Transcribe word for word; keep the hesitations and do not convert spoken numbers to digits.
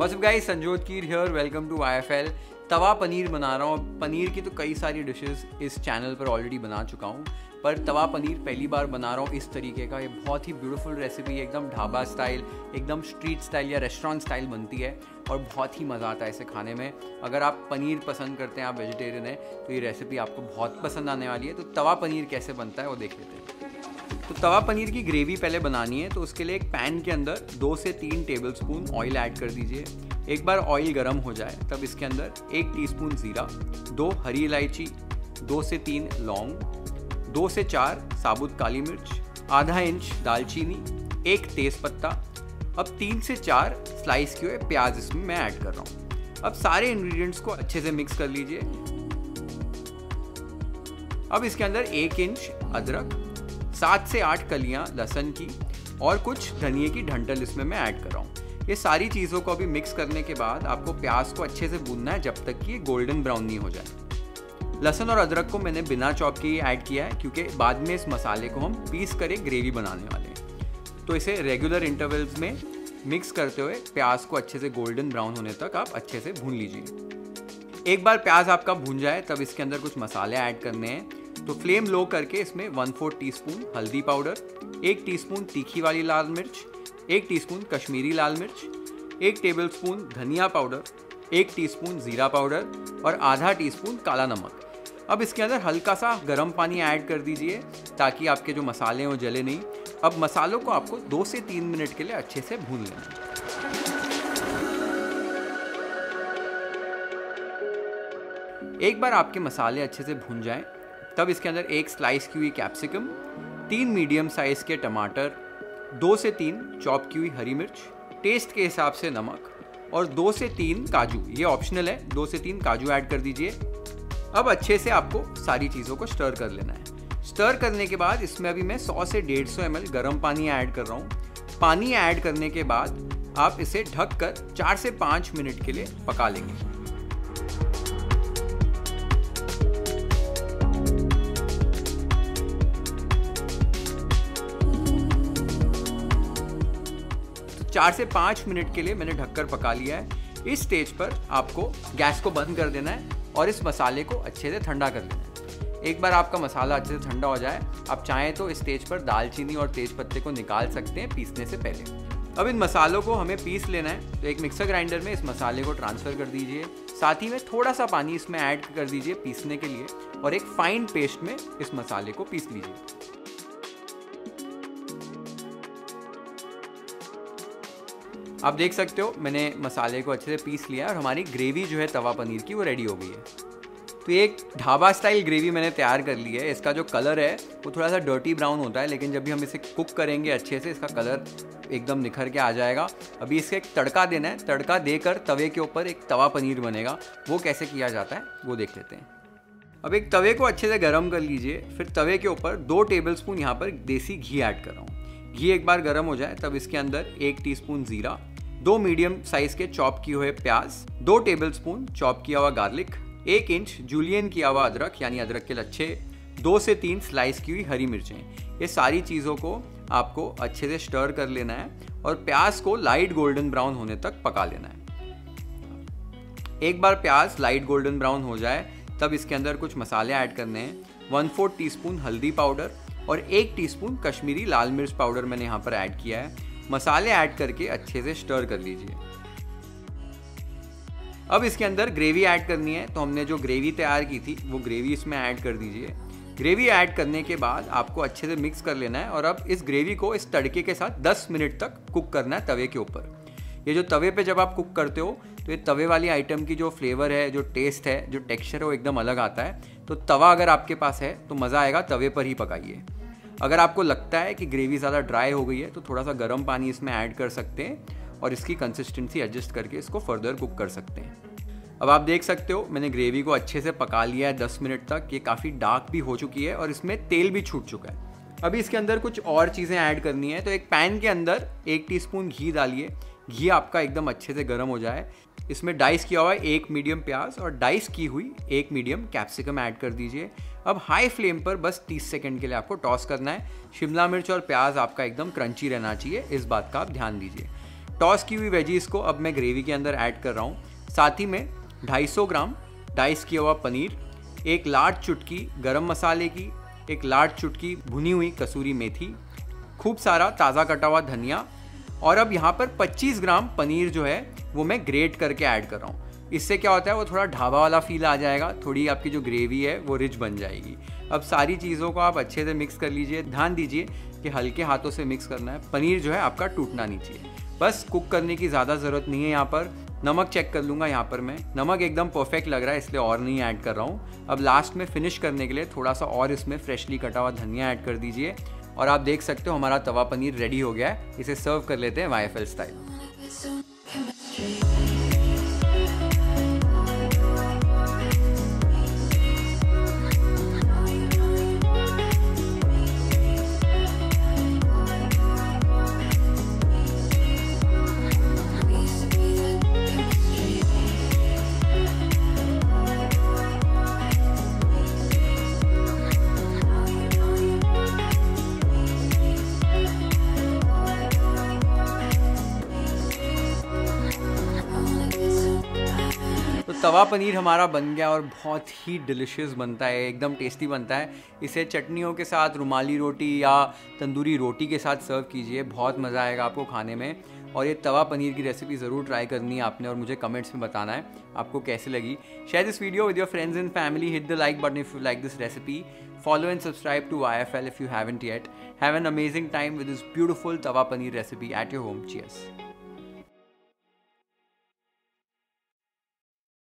What's up guys, Sanjyot Keer here, welcome to I F L. Tawa paneer बना रहा हूँ। पनीर की तो कई सारी डिशेस इस चैनल पर ऑलरेडी बना चुका हूँ, पर तवा पनीर पहली बार बना रहा हूँ इस तरीके का। ये बहुत ही ब्यूटीफुल रेसिपी है, एकदम ढाबा स्टाइल, एकदम स्ट्रीट स्टाइल या रेस्टोरेंट स्टाइल बनती है और बहुत ही मज़ा आता है इसे खाने में। अगर आप पनीर पसंद करते हैं, आप वेजिटेरियन हैं, तो ये रेसिपी आपको बहुत पसंद आने वाली है। तो तवा पनीर कैसे बनता है वो देख लेते हैं। तो तवा पनीर की ग्रेवी पहले बनानी है, तो उसके लिए एक पैन के अंदर दो से तीन टेबलस्पून ऑयल ऐड कर दीजिए। एक बार ऑयल गर्म हो जाए तब इसके अंदर एक टीस्पून ज़ीरा, दो हरी इलायची, दो से तीन लौंग, दो से चार साबुत काली मिर्च, आधा इंच दालचीनी, एक तेज पत्ता। अब तीन से चार स्लाइस किए हुए प्याज इसमें मैं ऐड कर रहा हूँ। अब सारे इंग्रेडिएंट्स को अच्छे से मिक्स कर लीजिए। अब इसके अंदर एक इंच अदरक, सात से आठ कलियां लहसुन की और कुछ धनिए की डंठल इसमें मैं ऐड कर रहा हूँ। ये सारी चीज़ों को अभी मिक्स करने के बाद आपको प्याज को अच्छे से भूनना है जब तक कि ये गोल्डन ब्राउन नहीं हो जाए। लहसुन और अदरक को मैंने बिना चॉप किए ऐड किया है, क्योंकि बाद में इस मसाले को हम पीस कर एक ग्रेवी बनाने वाले हैं। तो इसे रेगुलर इंटरवल्स में मिक्स करते हुए प्याज को अच्छे से गोल्डन ब्राउन होने तक आप अच्छे से भून लीजिए। एक बार प्याज आपका भून जाए तब इसके अंदर कुछ मसाले ऐड करने हैं। तो फ्लेम लो करके इसमें वन फोर्थ टीस्पून हल्दी पाउडर, एक टीस्पून तीखी वाली लाल मिर्च, एक टीस्पून कश्मीरी लाल मिर्च, एक टेबलस्पून धनिया पाउडर, एक टीस्पून ज़ीरा पाउडर और आधा टीस्पून काला नमक। अब इसके अंदर हल्का सा गर्म पानी ऐड कर दीजिए ताकि आपके जो मसाले हैं वो जले नहीं। अब मसालों को आपको दो से तीन मिनट के लिए अच्छे से भून लेना है। एक बार आपके मसाले अच्छे से भून जाएं, तब इसके अंदर एक स्लाइस की हुई कैप्सिकम, तीन मीडियम साइज के टमाटर, दो से तीन चॉप की हुई हरी मिर्च, टेस्ट के हिसाब से नमक और दो से तीन काजू, ये ऑप्शनल है, दो से तीन काजू ऐड कर दीजिए। अब अच्छे से आपको सारी चीज़ों को स्टर कर लेना है। स्टर करने के बाद इसमें अभी मैं सौ से डेढ़ सौ एम एल गर्म पानी ऐड कर रहा हूँ। पानी ऐड करने के बाद आप इसे ढक कर चार से पाँच मिनट के लिए पका लेंगे। चार से पाँच मिनट के लिए मैंने ढककर पका लिया है। इस स्टेज पर आपको गैस को बंद कर देना है और इस मसाले को अच्छे से ठंडा कर देना है। एक बार आपका मसाला अच्छे से ठंडा हो जाए, आप चाहें तो इस स्टेज पर दालचीनी और तेज पत्ते को निकाल सकते हैं पीसने से पहले। अब इन मसालों को हमें पीस लेना है, तो एक मिक्सर ग्राइंडर में इस मसाले को ट्रांसफ़र कर दीजिए। साथ ही में थोड़ा सा पानी इसमें ऐड कर दीजिए पीसने के लिए और एक फाइन पेस्ट में इस मसाले को पीस लीजिए। आप देख सकते हो मैंने मसाले को अच्छे से पीस लिया और हमारी ग्रेवी जो है तवा पनीर की वो रेडी हो गई है। तो ये एक ढाबा स्टाइल ग्रेवी मैंने तैयार कर ली है। इसका जो कलर है वो थोड़ा सा डर्टी ब्राउन होता है, लेकिन जब भी हम इसे कुक करेंगे अच्छे से इसका कलर एकदम निखर के आ जाएगा। अभी इसका एक तड़का देना है। तड़का देकर तवे के ऊपर एक तवा पनीर बनेगा। वो कैसे किया जाता है वो देख लेते हैं। अब एक तवे को अच्छे से गर्म कर लीजिए। फिर तवे के ऊपर दो टेबल स्पून यहाँ पर देसी घी ऐड कर रहा हूँ। घी एक बार गर्म हो जाए तब इसके अंदर एक टीस्पून ज़ीरा, दो मीडियम साइज के चॉप किए हुए प्याज, दो टेबलस्पून चॉप किया हुआ गार्लिक, एक इंच जूलियन किया हुआ अदरक यानी अदरक के लच्छे, दो से तीन स्लाइस की हुई हरी मिर्चें। ये सारी चीज़ों को आपको अच्छे से स्टर कर लेना है और प्याज को लाइट गोल्डन ब्राउन होने तक पका लेना है। एक बार प्याज लाइट गोल्डन ब्राउन हो जाए तब इसके अंदर कुछ मसाले ऐड करने हैं। वन फोर्थ टीस्पून हल्दी पाउडर और एक टीस्पून कश्मीरी लाल मिर्च पाउडर मैंने यहाँ पर ऐड किया है। मसाले ऐड करके अच्छे से स्टर कर लीजिए। अब इसके अंदर ग्रेवी ऐड करनी है, तो हमने जो ग्रेवी तैयार की थी वो ग्रेवी इसमें ऐड कर दीजिए। ग्रेवी ऐड करने के बाद आपको अच्छे से मिक्स कर लेना है और अब इस ग्रेवी को इस तड़के के साथ दस मिनट तक कुक करना है तवे के ऊपर। ये जो तवे पे जब आप कुक करते हो तो ये तवे वाली आइटम की जो फ्लेवर है, जो टेस्ट है, जो टेक्सचर है वो एकदम अलग आता है। तो तवा अगर आपके पास है तो मज़ा आएगा, तवे पर ही पकाइए। अगर आपको लगता है कि ग्रेवी ज़्यादा ड्राई हो गई है तो थोड़ा सा गर्म पानी इसमें ऐड कर सकते हैं और इसकी कंसिस्टेंसी एडजस्ट करके इसको फर्दर कुक कर सकते हैं। अब आप देख सकते हो मैंने ग्रेवी को अच्छे से पका लिया है दस मिनट तक। ये काफ़ी डार्क भी हो चुकी है और इसमें तेल भी छूट चुका है। अभी इसके अंदर कुछ और चीज़ें ऐड करनी है। तो एक पैन के अंदर एक टीस्पून घी डालिए। घी आपका एकदम अच्छे से गर्म हो जाए, इसमें डाइस किया हुआ एक मीडियम प्याज और डाइस की हुई एक मीडियम कैप्सिकम ऐड कर दीजिए। अब हाई फ्लेम पर बस तीस सेकंड के लिए आपको टॉस करना है। शिमला मिर्च और प्याज आपका एकदम क्रंची रहना चाहिए, इस बात का आप ध्यान दीजिए। टॉस की हुई वेजीज को अब मैं ग्रेवी के अंदर ऐड कर रहा हूँ। साथ ही में दो सौ पचास ग्राम डाइस किया हुआ पनीर, एक लार्ज चुटकी गरम मसाले की, एक लार्ज चुटकी भुनी हुई कसूरी मेथी, खूब सारा ताज़ा कटा हुआ धनिया, और अब यहाँ पर पच्चीस ग्राम पनीर जो है वो मैं ग्रेट करके ऐड कर रहा हूँ। इससे क्या होता है, वो थोड़ा ढाबा वाला फील आ जाएगा, थोड़ी आपकी जो ग्रेवी है वो रिच बन जाएगी। अब सारी चीज़ों को आप अच्छे से मिक्स कर लीजिए। ध्यान दीजिए कि हल्के हाथों से मिक्स करना है, पनीर जो है आपका टूटना नहीं चाहिए। बस कुक करने की ज़्यादा ज़रूरत नहीं है। यहाँ पर नमक चेक कर लूँगा, यहाँ पर मैं नमक एकदम परफेक्ट लग रहा है इसलिए और नहीं ऐड कर रहा हूँ। अब लास्ट में फिनिश करने के लिए थोड़ा सा और इसमें फ्रेशली कटा हुआ धनिया ऐड कर दीजिए और आप देख सकते हो हमारा तवा पनीर रेडी हो गया है। इसे सर्व कर लेते हैं वाई एफ एल स्टाइल। तो तवा पनीर हमारा बन गया और बहुत ही डिलिशियस बनता है, एकदम टेस्टी बनता है। इसे चटनियों के साथ, रुमाली रोटी या तंदूरी रोटी के साथ सर्व कीजिए, बहुत मज़ा आएगा आपको खाने में। और ये तवा पनीर की रेसिपी ज़रूर ट्राई करनी है आपने और मुझे कमेंट्स में बताना है आपको कैसी लगी। Share this video with your friends and family, hit the like button if you like this recipe, follow and subscribe to Y F L if you haven't yet. Have an amazing time with this beautiful tawa paneer recipe at your home. Cheers.